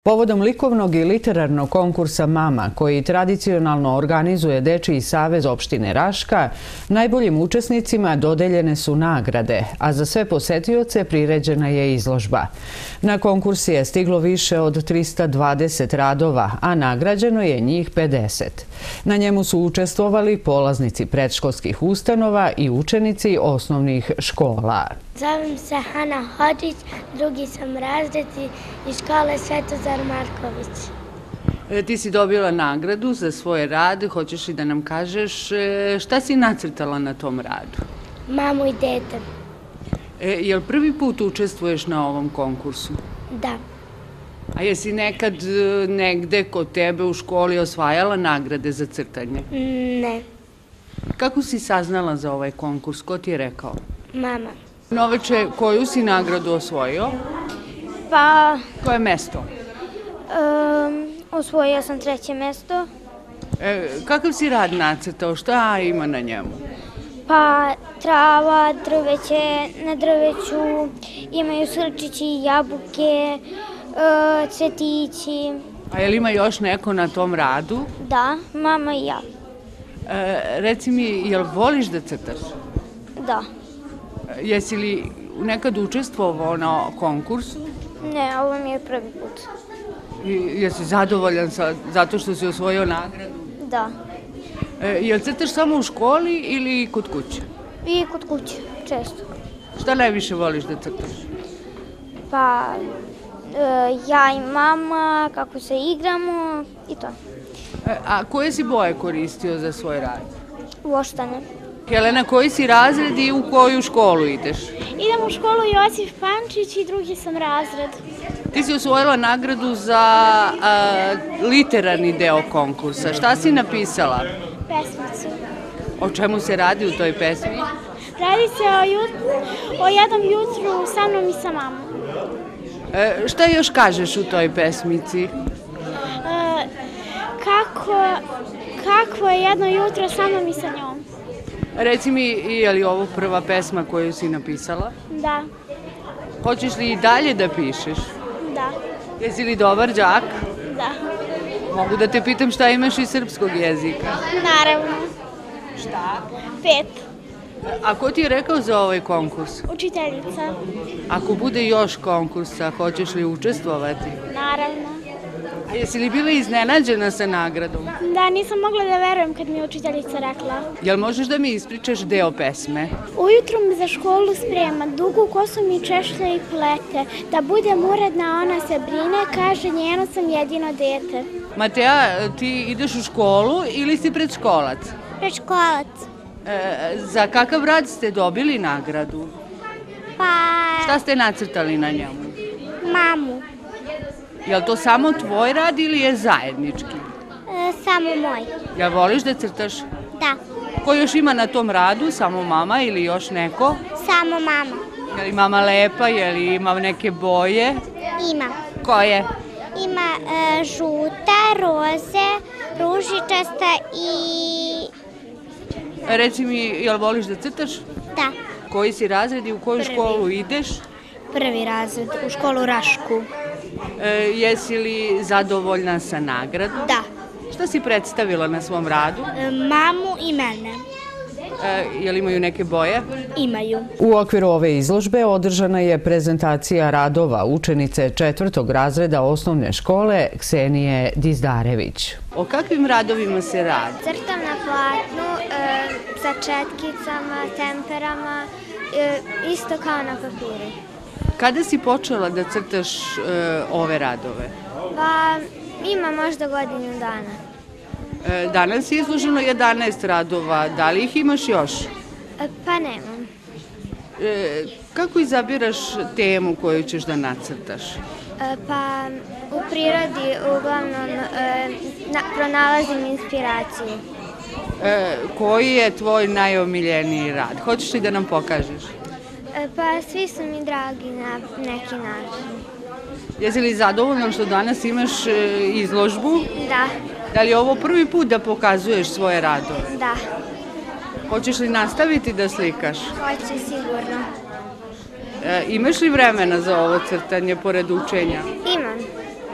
Povodom likovnog i literarnog konkursa Mama, koji tradicionalno organizuje Dečiji savez opštine Raška, najboljim učesnicima dodeljene su nagrade, a za sve posetioce priređena je izložba. Na konkurs je stiglo više od 320 radova, a nagrađeno je njih 50. Na njemu su učestvovali polaznici predškolskih ustanova i učenici osnovnih škola. Zovem se Hana Hodžić, drugi sam razred iz škole Svetozar Marković. Ti si dobila nagradu za svoj rad. Hoćeš li da nam kažeš šta si nacrtala na tom radu? Mamu i dete. Jel prvi put učestvuješ na ovom konkursu? Da. A jesi nekad negde kod tebe u školi osvajala nagrade za crtanje? Ne. Kako si saznala za ovaj konkurs? Ko ti je rekao? Mama. Noveče, koju si nagradu osvojio? Pa, Koje mesto? osvojila sam 3. mesto. Kakav si rad nacrtao? Šta ima na njemu? Pa, trava, drveće, na drveću imaju srčići, jabuke, cvetići. A je li ima još neko na tom radu? Da, mama i ja. Reci mi, jel voliš da crtaš? Da. Jesi li nekad učestvovao na konkursu? Ne, ovo mi je prvi put. Jesi zadovoljan zato što si osvojio nagradu? Da. Jel crtaš samo u školi ili kod kuće? I kod kuće, često. Šta najviše voliš da crtaš? Pa, ja i mama, kako se igramo i to. A koje si boje koristio za svoj rad? Voštane. Helena, koji si razred i u koju školu ideš? Idem u školu Josif Pančić i drugi sam razred. Ti si osvojila nagradu za literarni deo konkursa. Šta si napisala? Pesmicu. O čemu se radi u toj pesmi? Radi se o jednom jutru sa mnom i sa mamom. Šta još kažeš u toj pesmici? Kako je jedno jutro sa mnom i sa njom. Reci mi, je li ovo prva pesma koju si napisala? Da, Hoćeš li i dalje da pišeš? da, Jesi li dobar đak? da. Mogu da te pitam šta imaš iz srpskog jezika? Naravno. Šta? 5. A ko ti je rekao za ovaj konkurs? Učiteljica. Ako bude još konkursa, hoćeš li učestvovati? Naravno. A jesi li bila iznenađena sa nagradom? Da, nisam mogla da verujem kad mi je učiteljica rekla. Jel možeš da mi ispričaš deo pesme? Ujutru me za školu sprema, dugu kosu mi češlja i plete. Da budem uredna, ona se brine, kaže njeno sam jedino dete. Matea, ti ideš u školu ili si predškolac? Predškolac. Za kakav rad ste dobili nagradu? Pa, Šta ste nacrtali na njemu? mamu. Jel to samo tvoj rad ili je zajednički? Samo moj. Jel voliš da crtaš? Da, Ko još ima na tom radu? Samo mama ili još neko? samo mama. Je li mama lepa? Je li ima neke boje? Ima. Koje? Ima žuta, roze, ružičasta i... Reci mi, jel voliš da crtaš? Da. Koji si razred i u koju školu ideš? Prvi razred u školu Rašku. Jesi li zadovoljna sa nagradom? Da. Šta si predstavila na svom radu? Mamu i mene. Jel imaju neke boje? Imaju. U okviru ove izložbe održana je prezentacija radova učenice 4. razreda osnovne škole Ksenije Dizdarević. O kakvim radovima se radi? Crtam na platnu sa četkicama, temperama, isto kao na papiru. Kada si počela da crtaš ove radove? Pa ima možda godinu dana. Danas je izloženo 11 radova. Da li ih imaš još? Pa nemam. Kako izabiraš temu koju ćeš da nacrtaš? Pa u prirodi uglavnom pronalazim inspiraciju. Koji je tvoj najomiljeniji rad? Hoćeš li da nam pokažeš? Pa svi su mi dragi na neki način. Jesi li zadovoljna što danas imaš izložbu? Da, Da li je ovo prvi put da pokazuješ svoje radove? da, Hoćeš li nastaviti da slikaš? hoću sigurno. Imaš li vremena za ovo crtanje pored učenja? Imam.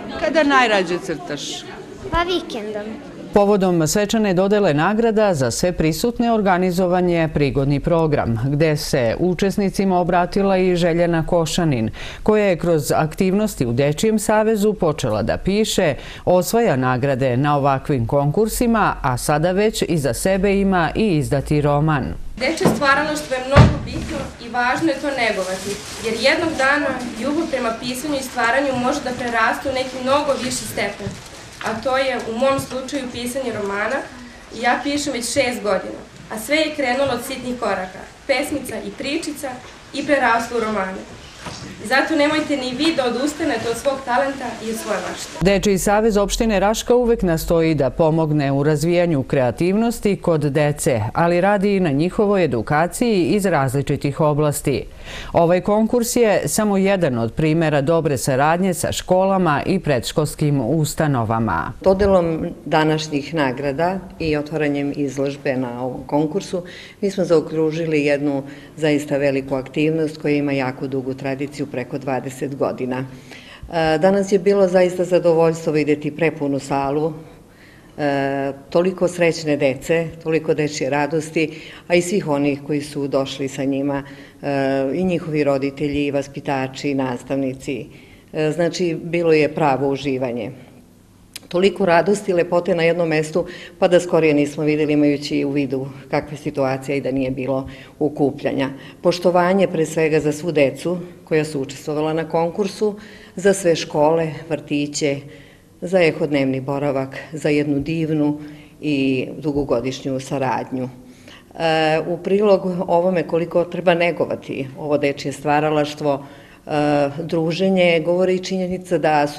Kada najrađe crtaš? Pa vikendom. Povodom svečane dodele nagrada za sve prisutne organizovan je prigodni program, gde se učesnicima obratila i Željana Košanin, koja je kroz aktivnosti u Dečijem savezu počela da piše, osvaja nagrade na ovakvim konkursima, a sada već iza sebe ima i izdati roman. Dečje stvaralaštvo je mnogo bitno i važno je to negovati, jer jednog dana ljubav prema pisanju i stvaranju može da preraste u neki mnogo viši stepen. A to je u mom slučaju pisanje romana i ja pišem već 6 godina, a sve je krenulo od sitnih koraka, pesmica i pričica i preraslo u romane. Zato nemojte ni vi da odustanete od svog talenta i od svoje mašte. Dečiji savez opštine Raška uvek nastoji da pomogne u razvijanju kreativnosti kod dece, ali radi i na njihovoj edukaciji iz različitih oblasti. Ovaj konkurs je samo jedan od primjera dobre saradnje sa školama i predškolskim ustanovama. Dodelom današnjih nagrada i otvaranjem izložbe na ovom konkursu mi smo zaokružili jednu zaista veliku aktivnost koja ima jako dugu tradiciju, preko 20 godina. Danas je bilo zaista zadovoljstvo vidjeti prepunu salu, toliko srećne dece, toliko dečje radosti, a i svih onih koji su došli sa njima, i njihovi roditelji, i vaspitači, i nastavnici. Znači, bilo je pravo uživanje. Toliko radosti i lepote na jednom mestu, pa da skorije nismo vidjeli, imajući u vidu kakva je situacija i da nije bilo okupljanja. Poštovanje pre svega za svu decu koja su učestvovala na konkursu, za sve škole, vrtiće, za ehodnevni boravak, za jednu divnu i dugogodišnju saradnju. U prilog ovome koliko treba negovati ovo dečje stvaralaštvo, druženje, govori i činjenica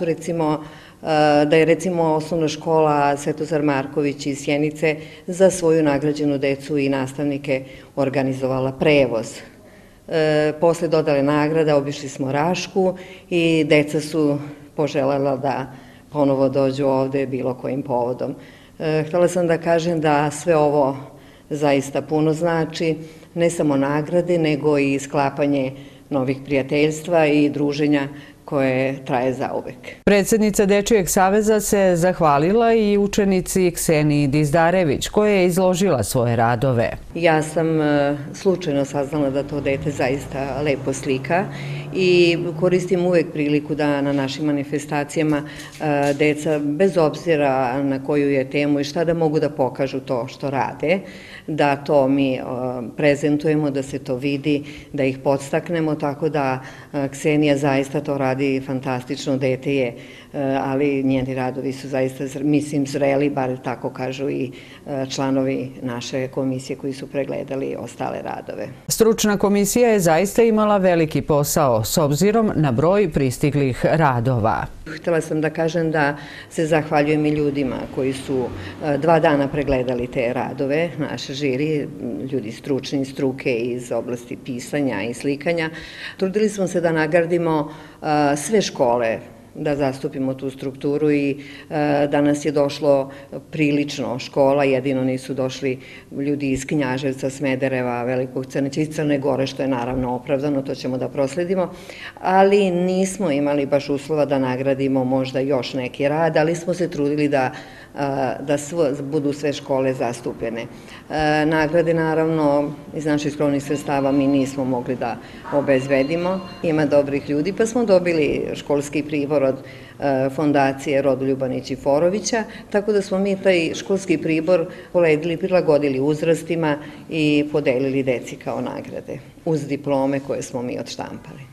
da je recimo osnovna škola Svetozar Marković iz Sjenice za svoju nagrađenu decu i nastavnike organizovala prevoz. Posle dodale nagrada obišli smo Rašku i deca su poželjela da ponovo dođu ovde bilo kojim povodom. Htela sam da kažem da sve ovo zaista puno znači, ne samo nagrade, nego i sklapanje novih prijateljstva i druženja koje traje zauvek. Predsjednica Dečijeg saveza se zahvalila i učenici Kseniji Dizdarević, koja je izložila svoje radove. Ja sam slučajno saznala da to dete zaista lepo slika i koristim uvek priliku da na našim manifestacijama deca, bez obzira na koju je temu i šta da mogu da pokažu to što rade, da to mi prezentujemo, da se to vidi, da ih podstaknemo, tako da Ksenija zaista to radi fantastično, dete je, ali njeni radovi su zaista, mislim, zreli, bar tako kažu i članovi naše komisije koji su pregledali ostale radove. Stručna komisija je zaista imala veliki posao s obzirom na broj pristiglih radova. Htela sam da kažem da se zahvaljujem i ljudima koji su 2 dana pregledali te radove, naše žiri, ljudi stručni, struke iz oblasti pisanja i slikanja. Trudili smo se da nagradimo sve škole, da zastupimo tu strukturu i danas je došlo prilično škola, jedino nisu došli ljudi iz Knjaževca, Smedereva, Velikog Crneća, iz Crne Gore, što je naravno opravdano, to ćemo da prosledimo, ali nismo imali baš uslova da nagradimo možda još neki rad, ali smo se trudili da budu sve škole zastupljene. Nagrade, naravno, iz naših skromnih sredstava mi nismo mogli da obezbedimo. Ima dobrih ljudi, pa smo dobili školski pribor od fondacije Rodoljuba Nićiforovića, tako da smo mi taj školski pribor prilagodili uzrastima i podelili deci kao nagrade, uz diplome koje smo mi odštampali.